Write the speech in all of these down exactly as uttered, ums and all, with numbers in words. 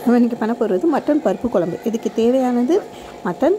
நம்ம இன்றைக்கி பண்ண போகிறது மட்டன் பருப்பு குழம்பு. இதுக்கு தேவையானது mutton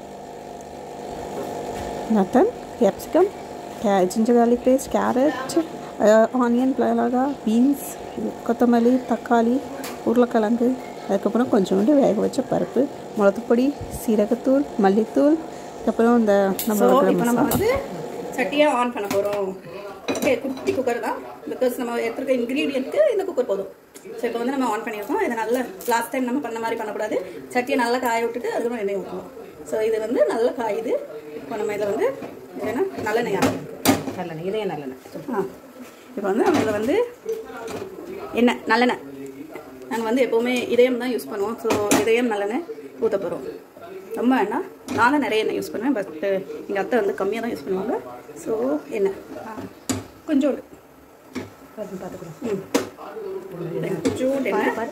mutton capsicum, ginger garlic paste, carrot, onion, மிளகாய், பீன்ஸ், கொத்தமல்லி, தக்காளி, உருளைக்கிழங்கு, அதுக்கப்புறம் கொஞ்சோண்டு வேக வச்ச பருப்பு, மிளகுப்பொடி, சீரகத்தூள், மல்லித்தூள், அப்புறம் இந்த நம்ம நம்ம வந்து சட்டியாக ஆன் பண்ண போகிறோம். ஓகே, குட்டி குக்கர் தான், பிகாஸ் நம்ம எடுத்துருக்க இன்க்ரீடியன்ட்க்கு இந்த குக்கர் போதும். ஸோ இப்போ வந்து நம்ம ஆன் பண்ணியிருக்கோம். இதை நல்லா லாஸ்ட் டைம் நம்ம பண்ண மாதிரி பண்ணக்கூடாது. சட்டியை நல்லா காய விட்டுட்டு அதுக்கப்புறம் எண்ணெய் ஊற்றணும். ஸோ இது வந்து நல்லா காயுது. இப்போ நம்ம இதில் வந்து ஏன்னா நல்லெண்ணெய் நல்லெண்ணெய் இதயம் நல்லெண்ணெய் ஆ இப்போ வந்து நம்ம இதில் வந்து எண்ணெய் நல்லெண்ணெய் நாங்கள் வந்து எப்போவுமே இதயம் தான் யூஸ் பண்ணுவோம். ஸோ இதயம் நல்லெண்ணெய் ஊற்ற போகிறோம். ரொம்ப எண்ணெய் நான் தான் நிறைய எண்ணெய் யூஸ் பண்ணுவேன். பட் எங்கள் அத்தை வந்து கம்மியாக தான் யூஸ் பண்ணுவாங்க. ஸோ எண்ணெய் கொஞ்சோண்டு பார்த்துக்கலாம். ம் கொஞ்சோண்டு எண்ணெய்.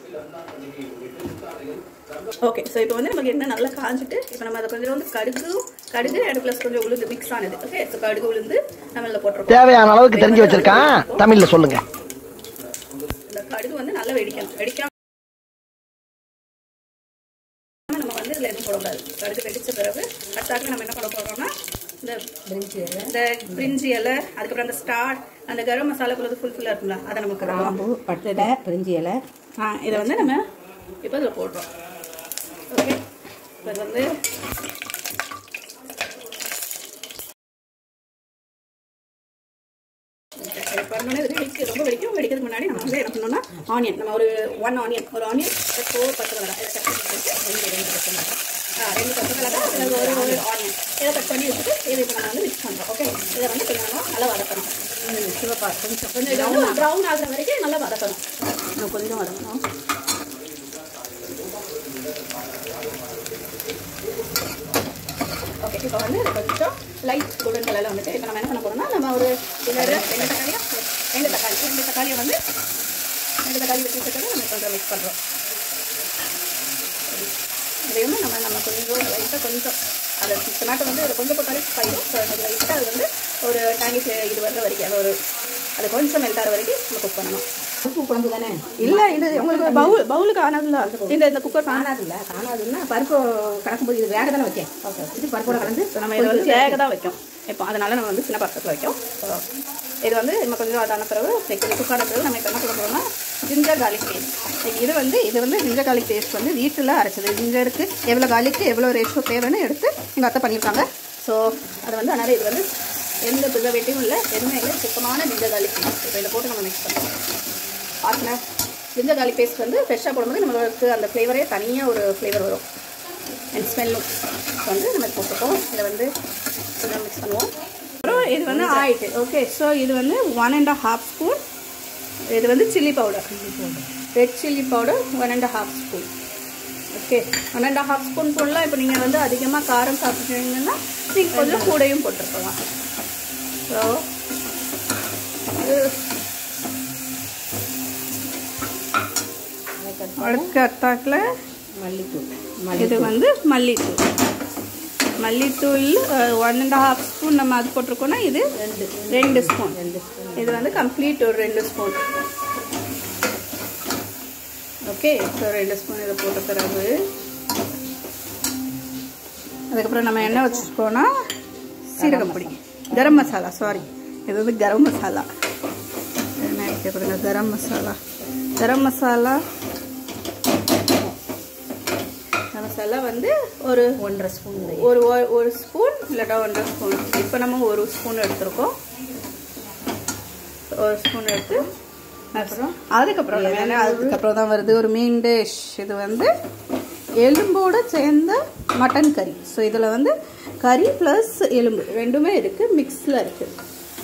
ஓகே, ஸோ இப்போ வந்து நமக்கு எண்ணெய் நல்லா காஞ்சிட்டு இப்போ நம்ம அதை கொஞ்சம் வந்து கடுகு கடுகு அண்ட் ப்ளஸ் கொஞ்சம் உளுந்து மிக்ஸ் ஆனது. ஓகே, ஸோ கடுகு உளுந்து நம்ம இதில் போட்டுருக்கோம். தேவையான அளவுக்கு தெரிஞ்சு வச்சிருக்கான். தமிழ்ல சொல்லுங்க. இந்த கடுகு வந்து நல்லா வெடிக்கணும். வெடிக்காம நம்ம வந்து இதில் எதுவும் போடக்கூடாது. கடுகு வெடிச்ச பிறகு அடுத்தாக்க நம்ம என்ன பண்ண போகிறோம்னா இந்த பிரிஞ்சி இலை இந்த பிரிஞ்சி இலை அதுக்கப்புறம் அந்த ஸ்டார் அந்த கரம் மசாலாக்குள்ளது ஃபுல் ஃபுல்லாக இருக்குங்களா அதை நமக்கு கிராம்பு பட்டை பிரிஞ்சி இலை ஆ இதை வந்து நம்ம இப்போ இதில் போடுறோம். ஓகே, இது வந்து பண்ணோன்னே இது வெடிக்க ரொம்ப வெடிக்கும். வெடிக்கிறதுக்கு முன்னாடி நம்ம வந்து என்ன பண்ணோம்னா ஆனியன் நம்ம ஒரு ஒன் ஆனியன் ஒரு ஆனியன் ஃபோர் பச்சை மிளகாய் இதை கட் பண்ணி ரெண்டு ரெண்டு பச்சை மிளகாய் ஆ ரெண்டு பச்சை மிளகாய் அதில் ஒரு ஒரு ஆனியன் இதை கட் பண்ணி வச்சுட்டு இதை இப்போ நம்ம வந்து மிக்ஸ் பண்ணுறோம். ஓகே, இதை வந்து கொஞ்சம் நம்ம நல்லா வதக்கணும். சிவப்பா கொஞ்சம் கொஞ்சம் ப்ரௌன் ப்ரௌன் ஆகிற வரைக்கும் நல்லா வதக்கணும். இன்னும் கொஞ்சம் வதக்கணும். ஓகே, இப்போ வந்து கொஞ்சம் லைட் கோல்டன் கலரில் வந்துட்டு இப்போ நம்ம என்ன பண்ண போகிறோம்னா நம்ம ஒரு ரெண்டு ரெண்டு தக்காளியாக ரெண்டு தக்காளி ரெண்டு தக்காளியை வந்து ரெண்டு தக்காளி வச்சு வச்சுட்டு நம்ம கொஞ்சம் மிக்ஸ் பண்ணுறோம். அதையும் நம்ம நம்ம கொஞ்சம் லைட்டாக கொஞ்சம் அது டொமேட்டோ வந்து அது கொஞ்சம் போட்டாலே ஸ்பைடும். ஸோ அது லைட்டாக அது வந்து ஒரு டேங்கி இது வர்ற வரைக்கும் அது ஒரு அது கொஞ்சம் மெல்ட் ஆகிற வரைக்கும் நம்ம குக் பண்ணணும். பருப்பு குழம்பு தானே? இல்லை, இது உங்களுக்கு பவுல் பவுலுக்கு ஆனதில்ல இந்த இந்த குக்கர் காணாதுல்ல காணாதுன்னா பருப்பு கலக்கும்போது இது வேக தானே வைக்கேன். ஓகே, இது பருப்போட கலந்து நம்ம இதை வந்து வேக தான் வைக்கும். இப்போ அதனால நம்ம வந்து சின்ன பாத்திரத்தில் வைக்கும். இது வந்து நம்ம கொஞ்சம் அதான பிறகு கொஞ்சம் குக்கான பிறகு நம்ம இப்போ என்ன பண்ண போகிறோம்னா ஜிஞ்சர் கார்லிக் பேஸ்ட். இது வந்து இது வந்து ஜிஞ்சர் கார்லிக் பேஸ்ட் வந்து வீட்டில் அரைச்சது. ஜிஞ்சருக்கு எவ்வளோ கார்லிக்கு எவ்வளோ ரேஷியோ தேவைன்னு எடுத்து எங்கள் அத்தை பண்ணியிருக்காங்க. ஸோ அது வந்து அதனால் இது வந்து எந்த ப்ரிசர்வேட்டிவும் இல்லை, எதுவுமே இல்லை, சுத்தமான ஜிஞ்சர் கார்லிக் பேஸ்ட். இப்போ இதை போட்டு நம்ம மிக்ஸ் பண்ணுறோம். பார்த்தீங்கன்னா ஜிஞ்சர் கார்லிக் பேஸ்ட் வந்து ஃப்ரெஷ்ஷாக போடும்போது நம்மளுக்கு அந்த ஃப்ளேவரே தனியாக ஒரு ஃப்ளேவர் வரும் அண்ட் ஸ்மெல்லும் வந்து நம்ம போட்டுப்போம். இதை வந்து கொஞ்சம் மிக்ஸ் பண்ணுவோம். அப்புறம் இது வந்து ஆயிட்டு. ஓகே, ஸோ இது வந்து ஒன் அண்ட் ஹாஃப் ஸ்பூன் இது வந்து chilli powder red chilli powder one and half spoon. Okay, one and half spoon போடலாம். இப்போ நீங்கள் வந்து அதிகமாக காரம் சாப்பிட்டுட்டீங்கன்னா நீங்கள் கொஞ்சம் கூடையும் போட்டுருக்கலாம். ஸோ இது அடுத்த அத்தாக்கில் மல்லித்தூள் இது வந்து மல்லித்தூள் மல்லித்தூள் ஒன் அண்ட் ஹாஃப் ஸ்பூன் நம்ம அது போட்டிருக்கோன்னா இது ரெண்டு ரெண்டு ஸ்பூன் ரெண்டு ஸ்பூன் இது வந்து கம்ப்ளீட் ஒரு ரெண்டு ஸ்பூன். ஓகே, ஸோ ரெண்டு ஸ்பூன் இதை போட்ட பிறகு அதுக்கப்புறம் நம்ம என்ன வச்சுருக்கோன்னா சீரகம் பொடி கரம் மசாலா சாரி இது வந்து கரம் மசாலா என்ன வைக்கப்படுங்க கரம் மசாலா கரம் மசாலா மசாலா வந்து ஒரு ஒன்றரை ஸ்பூன் ஒரு ஒரு ஸ்பூன் இல்லாட்டா ஒன்றரை ஸ்பூன். இப்போ நம்ம ஒரு ஸ்பூன் எடுத்துருக்கோம். ஒரு ஸ்பூன் எடுத்து அப்புறம் அதுக்கப்புறம் ஏன்னா அதுக்கப்புறம் தான் வருது ஒரு மெயின் டிஷ். இது வந்து எலும்போடு சேர்ந்த மட்டன் கறி. ஸோ இதில் வந்து கறி ப்ளஸ் எலும்பு ரெண்டுமே இருக்குது, மிக்ஸில் இருக்குது.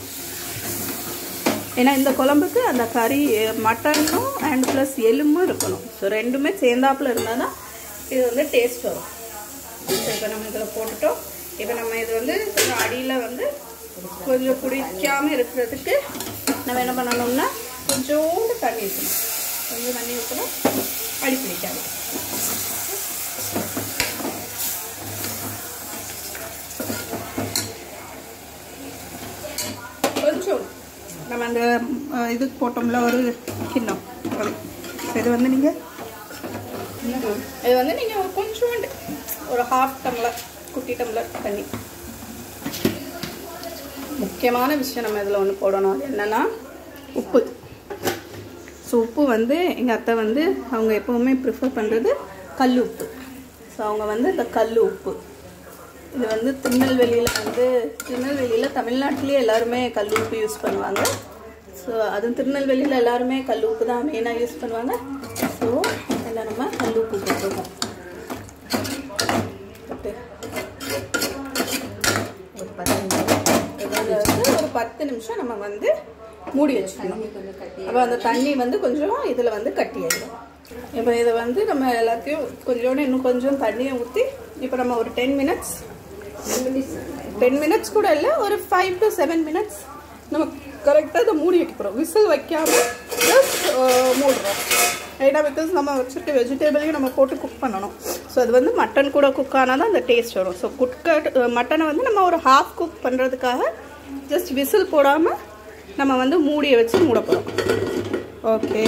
ஏன்னா இந்த குழம்புக்கு அந்த கறி மட்டனும் அண்ட் ப்ளஸ் எலும்பும் இருக்கணும். ஸோ ரெண்டுமே சேர்ந்தாப்புல இருந்தால் தான் இது வந்து டேஸ்ட் வரும். ஸோ இப்போ நம்ம இதில் போட்டுட்டோம். இப்போ நம்ம இது வந்து கொஞ்சம் அடியில் வந்து கொஞ்சம் குடிக்காமல் இருக்கிறதுக்கு நம்ம என்ன பண்ணணும்னா கொஞ்சோண்டு தண்ணி ஊற்றணும். கொஞ்சம் தண்ணி ஊற்றணும், அடி பிடிக்காது. கொஞ்சம் நம்ம அந்த இதுக்கு போட்டோம்ல ஒரு கிண்ணம், இது வந்து நீங்கள் இது வந்து நீங்கள் கொஞ்சோண்டு ஒரு ஹாஃப் டம்ளர் குட்டி டம்ளர் தண்ணி. முக்கியமான விஷயம் நம்ம இதில் ஒன்று போடணும், அது என்னென்னா உப்பு. ஸோ உப்பு வந்து எங்கள் அத்தை வந்து அவங்க எப்போவுமே ப்ரிஃபர் பண்ணுறது கல் உப்பு. ஸோ அவங்க வந்து இந்த கல் உப்பு இது வந்து திருநெல்வேலியில் வந்து திருநெல்வேலியில் தமிழ்நாட்டிலேயே எல்லாருமே கல் உப்பு யூஸ் பண்ணுவாங்க. ஸோ அதுவும் திருநெல்வேலியில் எல்லாருமே கல் உப்பு தான் மெயினாக யூஸ் பண்ணுவாங்க. ஸோ இதில் நம்ம கல் உப்பு போட்டுருக்கோம். ஒரு பத்து நிமிஷம் ஒரு பத்து நிமிஷம் நம்ம வந்து மூடி வச்சுக்கணும். அப்போ அந்த தண்ணி வந்து கொஞ்சம் இதில் வந்து கட்டி ஆகிடும். இப்போ இதை வந்து நம்ம எல்லாத்தையும் கொஞ்சோண்டு இன்னும் கொஞ்சம் தண்ணியை ஊற்றி இப்போ நம்ம ஒரு டென் மினிட்ஸ் டென் மினிட்ஸ் கூட இல்லை, ஒரு ஃபைவ் டு செவன் மினிட்ஸ் நம்ம கரெக்டாக இதை மூடி வைக்க போகிறோம். விசில் வைக்காமல் ஜஸ்ட் மூடுறோம். ஏன்னா பிகாஸ் நம்ம வச்சுருக்க வெஜிடபிளையும் நம்ம போட்டு குக் பண்ணணும். ஸோ அது வந்து மட்டன் கூட குக் ஆனால் தான் அந்த டேஸ்ட் வரும். ஸோ குக்கட் மட்டனை வந்து நம்ம ஒரு ஹாஃப் குக் பண்ணுறதுக்காக ஜஸ்ட் விசில் போடாமல் நம்ம வந்து மூடியை வச்சு மூட போகிறோம். ஓகே,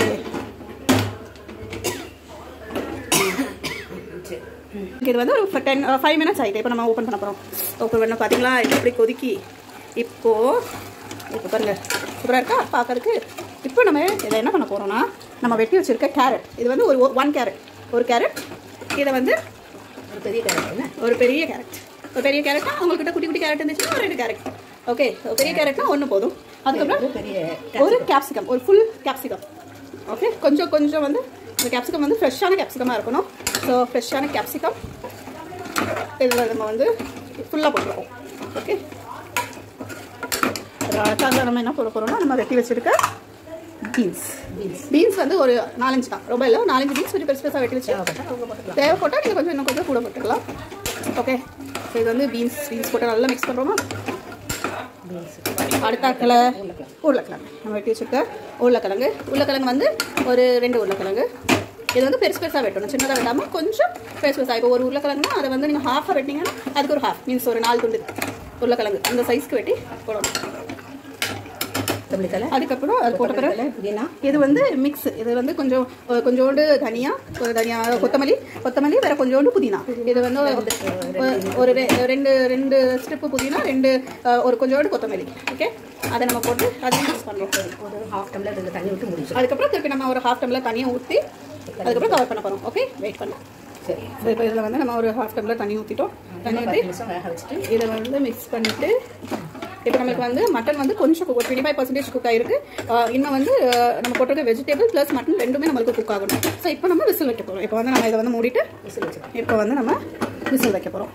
இது வந்து ஒரு டென் ஃபைவ் மினிட்ஸ் ஆகிட்டு இப்போ நம்ம ஓப்பன் பண்ண போகிறோம். ஓப்பன் பண்ண பார்த்தீங்களா எப்படி கொதிக்கி. இப்போது இப்போ பாருங்கள் சூப்பராக இருக்கா பார்க்கறதுக்கு. இப்போ நம்ம இதை என்ன பண்ண போகிறோம்னா நம்ம வெட்டி வச்சுருக்க கேரட், இது வந்து ஒரு ஒன் கேரட் ஒரு கேரட் இதை வந்து ஒரு பெரிய கேரட் என்ன ஒரு பெரிய கேரட் ஒரு பெரிய கேரட்னா உங்கள்கிட்ட குட்டி குட்டி கேரட் இருந்துச்சுன்னா ஒரு ரெண்டு கேரட். ஓகே, பெரிய கேரட்னா ஒன்று போதும். அதுக்கப்புறம் பெரிய ஒரு கேப்சிகம், ஒரு ஃபுல் கேப்சிகம். ஓகே, கொஞ்சம் கொஞ்சம் வந்து இந்த கேப்சிகம் வந்து ஃப்ரெஷ்ஷான கேப்சிகமாக இருக்கணும். ஸோ ஃப்ரெஷ்ஷான கேப்சிகம் இதில் நம்ம வந்து ஃபுல்லாக போட்டுருக்கோம். ஓகே, அடுத்தாங்க நம்ம என்ன போட போகிறோம்னா நம்ம வெட்டி வச்சுருக்க பீன்ஸ். பீன்ஸ் வந்து ஒரு நாலஞ்சு தான், ரொம்ப இல்லை, நாலஞ்சு பீன்ஸ் கொஞ்சம் பெருசு பெருசாக வெட்டி வச்சு தேவைப்பட்டால் நீங்கள் கொஞ்சம் இன்னும் கொஞ்சம் கூட போட்டுக்கலாம். ஓகே, ஸோ இது வந்து பீன்ஸ் பீன்ஸ் போட்டு நல்லா மிக்ஸ் பண்ணுறோமா. அடுத்தாக்கில் உருளைக்கிழங்கு நம்ம வெட்டி வச்சுருக்க உருளைக்கிழங்கு. உருளைக்கிழங்கு வந்து ஒரு ரெண்டு உருளைக்கிழங்கு. இது வந்து பெருசு பெருசாக வெட்டணும், சின்னதாக வெட்டாமல் கொஞ்சம் பெருசு பெருசாக. இப்போ ஒரு உருளைக்கிழங்குனா அதை வந்து நீங்கள் ஹாஃபாக வெட்டிங்கன்னா அதுக்கு ஒரு ஹாஃப் மீன்ஸ் ஒரு நாலு துண்டு உருளைக்கிழங்கு இந்த சைஸ்க்கு வெட்டி போடணும். அதுக்கப்புறம் அது போட்ட பிறகு இது வந்து மிக்ஸ். இது வந்து கொஞ்சம் கொஞ்சோண்டு தனியா ஒரு தனியா கொத்தமல்லி கொத்தமல்லி வேற கொஞ்சோண்டு புதினா. இது வந்து ஒரு ரெண்டு ரெண்டு ஸ்டெப்பு புதினா, ரெண்டு ஒரு கொஞ்சோண்டு கொத்தமல்லி. ஓகே, அதை நம்ம போட்டு அதையும் மிக்ஸ் பண்ணுறோம். ஒரு ஹாஃப் டம்ளர் தண்ணி ஊற்றி முடிச்சு அதுக்கப்புறம் திருப்பி நம்ம ஒரு ஹாஃப் டம்ளர் தண்ணியை ஊற்றி அதுக்கப்புறம் கவர் பண்ண போகிறோம். ஓகே, வெயிட் பண்ணலாம். சரி, இப்போ இதில் வந்து நம்ம ஒரு ஹாஃப் டம்ளர் தண்ணி ஊற்றிட்டோம். தண்ணி ஊற்றி வேக வச்சுட்டு இதை வந்து மிக்ஸ் பண்ணிவிட்டு இப்போ நம்மளுக்கு வந்து மட்டன் வந்து கொஞ்சம் ஒரு டுவெண்ட்டி ஃபைவ் பர்சன்டேஜ் குக் ஆகிருக்கு. இன்னும் வந்து நம்ம போட்டிருக்க வெஜிடபிள் ப்ளஸ் மட்டன் ரெண்டுமே நம்மளுக்கு குக் ஆகணும். ஸோ இப்போ நம்ம விசில் வைக்க போகிறோம். இப்போ வந்து நம்ம இதை வந்து மூடிட்டு விசில் வச்சுக்கோம். இப்போ வந்து நம்ம விசில் வைக்க போகிறோம்.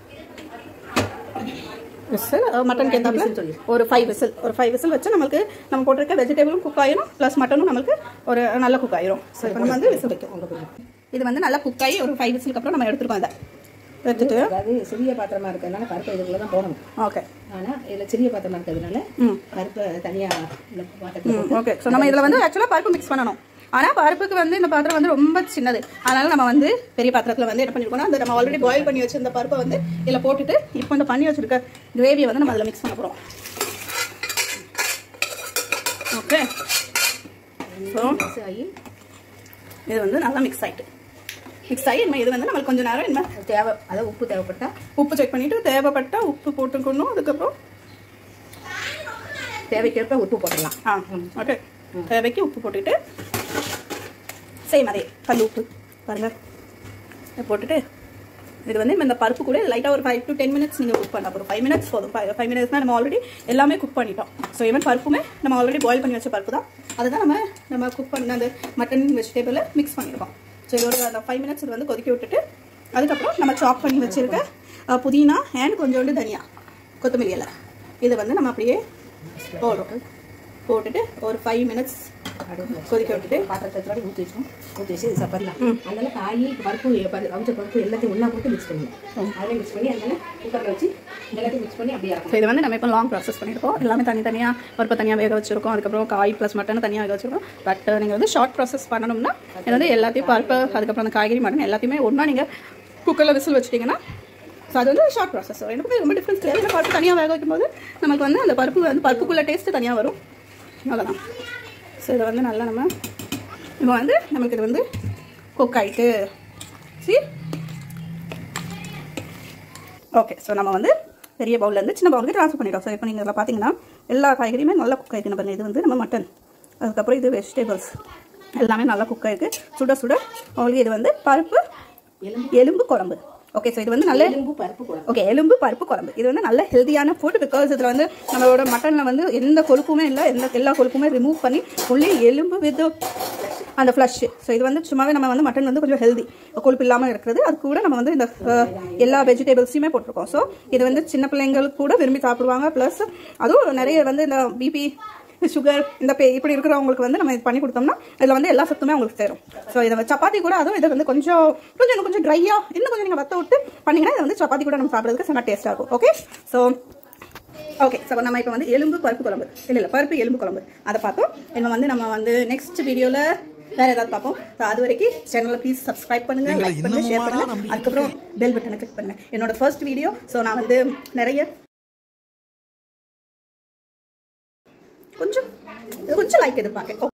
விசில் மட்டன் கேட்டாப்புல ஒரு ஃபைவ் விசில் ஒரு ஃபைவ் விசில் வச்சு நம்மளுக்கு நம்ம போட்டிருக்க வெஜிடபிளும் குக் ஆகிடும் ப்ளஸ் மட்டனும் நம்மளுக்கு ஒரு நல்ல குக் ஆகிடும். ஸோ இப்போ நம்ம வந்து விசில் வைக்கிறோம். இது வந்து நல்லா குக் ஆகி ஒரு ஃபைவ் விசிலுக்கு அப்புறம் நம்ம எடுத்துருக்கோம். அதை எடுத்துட்டு அதாவது சிறிய பாத்திரமா இருக்கிறதுனால பருப்பு இதுக்குள்ள தான் போடணும். ஓகே, ஆனால் இதில் சிறிய பாத்திரமா இருக்கிறதுனால பருப்பு தனியாக பாத்திரம். ஓகே, ஸோ நம்ம இதில் வந்து ஆக்சுவலாக பருப்பு மிக்ஸ் பண்ணணும். ஆனால் பருப்புக்கு வந்து இந்த பாத்திரம் வந்து ரொம்ப சின்னது, அதனால நம்ம வந்து பெரிய பாத்திரத்தில் வந்து என்ன பண்ணிருக்கோம்னா அந்த நம்ம ஆல்ரெடி பாயில் பண்ணி வச்சிருந்த பருப்பை வந்து இதில் போட்டுட்டு இப்போ இந்த பண்ணி வச்சிருக்க கிரேவியை வந்து நம்ம அதில் மிக்ஸ் பண்ண போகிறோம். ஓகே, ஸோ மிக்ஸ் ஆகி இது வந்து நல்லா மிக்ஸ் ஆகிட்டு மிக்ஸ் ஆகி இனிமேல் இது வந்து நம்மளுக்கு கொஞ்சம் நேரம் இனிமேல் தேவை, அதாவது உப்பு தேவைப்பட்டா உப்பு செக் பண்ணிவிட்டு தேவைப்பட்டா உப்பு போட்டுக்கணும். அதுக்கப்புறம் தேவைக்கேற்ப உப்பு போட்டுடலாம். ஆ, ஓகே, தேவைக்கு உப்பு போட்டுக்கிட்டு சேம் அதே கல் உப்பு பாருங்கள் போட்டுட்டு இது வந்து இந்த பருப்பு கூட லைட்டாக ஒரு ஃபைவ் டு டென் மினிட்ஸ் நீங்கள் குக் பண்ண போகிறோம். ஃபைவ் மினிட்ஸ் போதும். ஃபைவ் ஃபைவ் மினிட்ஸ்னால் நம்ம ஆல்ரெடி எல்லாமே குக் பண்ணிட்டோம். ஸோ ஈவன் பருப்புமே நம்ம ஆல்ரெடி பாயில் பண்ணி வச்ச பருப்பு தான். அதுதான் நம்ம நம்ம குக் பண்ண அந்த மட்டன் வெஜிடபிளை மிக்ஸ் பண்ணியிருக்கோம். ஸோ இதோட அந்த ஃபைவ் மினிட்ஸ் இது வந்து கொதிக்க விட்டுட்டு அதுக்கப்புறம் நம்ம சாப் பண்ணி வச்சுருக்க புதினா அண்ட் கொஞ்சோண்டு தனியா கொத்தமல்லி இலை இதை வந்து நம்ம அப்படியே போடுறோம். போட்டுட்டு ஒரு ஃபைவ் மினிட்ஸ் கொதிக்க விட்டுட்டு பாத்திரத்தை ஊற்றி வச்சோம். ஊற்றி வச்சு இது சாப்பிடலாம். அதனால காய் பருப்பு அவிச்ச பருப்பு எல்லாத்தையும் ஒன்றா போட்டு மிக்ஸ் பண்ணுவோம். அதே மிக்ஸ் பண்ணி அதனால குக்கரில் வச்சு எல்லாத்தையும் மிக்ஸ் பண்ணி அப்படியே இருக்கும். இது வந்து நம்ம இப்போ லாங் ப்ராசஸ் பண்ணியிருக்கோம். எல்லாமே தனித்தனியாக பருப்பு தனியாக வேக வச்சிருக்கோம். அதுக்கப்புறம் காய் ப்ளஸ் மட்டன் தனியாக வேக வச்சிருக்கோம். பட் நீங்கள் வந்து ஷார்ட் ப்ராசஸ் பண்ணணும்னா இது வந்து எல்லாத்தையும் பருப்பு அதுக்கப்புறம் அந்த காய்கறி மட்டன் எல்லாத்தையுமே ஒன்றா நீங்கள் குக்கரில் விசில் வச்சிட்டிங்கன்னா ஸோ அது வந்து ஷார்ட் ப்ராசஸ். ரெண்டுமே ரொம்ப டிஃப்ரென்ஸ் கிடையாது. ஏன்னா பருப்பு தனியாக வேக வைக்கும்போது நமக்கு வந்து அந்த பருப்பு வந்து பருப்புக்குள்ளே டேஸ்ட்டு தனியாக வரும். அவ்வளோதான். ஸோ இதை வந்து நல்லா நம்ம இப்போ வந்து நமக்கு இது வந்து குக் ஆகிட்டு சி ஓகே, ஸோ நம்ம வந்து பெரிய பவுல்லேருந்து சின்ன பவுலுக்கு ட்ரான்ஸ்ஃபர் பண்ணிட்டோம். ஸோ இப்போ நீங்கள் இதில் பார்த்தீங்கன்னா எல்லா காய்கறியுமே நல்லா குக் ஆகிருக்கு. பாருங்கள், இது வந்து நம்ம மட்டன், அதுக்கப்புறம் இது வெஜிடபிள்ஸ் எல்லாமே நல்லா குக் ஆகிருக்கு. சுட சுட உங்களுக்கு இது வந்து பருப்பு எலும்பு குழம்பு. ஓகே, ஸோ இது வந்து நல்ல எலும்பு பருப்பு குழம்பு. ஓகே, எலும்பு பருப்பு குழம்பு. இது வந்து நல்ல ஹெல்த்தியான ஃபுட். பிகாஸ் இதில் வந்து நம்மளோட மட்டனில் வந்து எந்த கொழுப்புமே இல்லை, எந்த எல்லா கொழுப்புமே ரிமூவ் பண்ணி ஒன்லி எலும்பு வித் அந்த ஃப்ளஷ். ஸோ இது வந்து சும்மாவே நம்ம வந்து மட்டன் வந்து கொஞ்சம் ஹெல்தி, கொழுப்பு இல்லாமல் இருக்கிறது. அது கூட நம்ம வந்து இந்த எல்லா வெஜிடபிள்ஸையுமே போட்டிருக்கோம். ஸோ இது வந்து சின்ன பிள்ளைங்களுக்கு கூட விரும்பி சாப்பிடுவாங்க. ப்ளஸ் அதுவும் நிறைய வந்து இந்த பிபி சுகர் இந்த பே இப்படி இருக்கிறவங்களுக்கு வந்து நம்ம இது பண்ணி கொடுத்தோம்னா இதில் வந்து எல்லா சத்துமே உங்களுக்கு சேரும். ஸோ இதை சப்பாத்தி கூட அதுவும் இதை வந்து கொஞ்சம் கொஞ்சம் இன்னும் கொஞ்சம் ட்ரையாக இன்னும் கொஞ்சம் நீங்கள் வத்த விட்டு பண்ணிங்கன்னா இதை வந்து சப்பாத்தி கூட நம்ம சாப்பிட்றதுக்கு செம்ம டேஸ்ட்டாக இருக்கும். ஓகே, ஸோ ஓகே ஸோ நம்ம இப்போ வந்து எலும்பு பருப்பு குழம்பு இல்லை இல்லை பருப்பு எலும்பு குழம்பு அதை பார்த்தோம். இப்போ வந்து நம்ம வந்து நெக்ஸ்ட் வீடியோவில் வேறு ஏதாவது பார்ப்போம். ஸோ அது வரைக்கும் சேனலை ப்ளீஸ் சப்ஸ்கிரைப் பண்ணுங்கள், லைக் பண்ணுங்கள், ஷேர் பண்ணுங்கள், அதுக்கப்புறம் பெல் பட்டனை கிளிக் பண்ணுங்கள். என்னோட ஃபர்ஸ்ட் வீடியோ. ஸோ நான் வந்து நிறைய கொஞ்சம் கொஞ்சம் லைக் எதிர்பார்க்கேன்.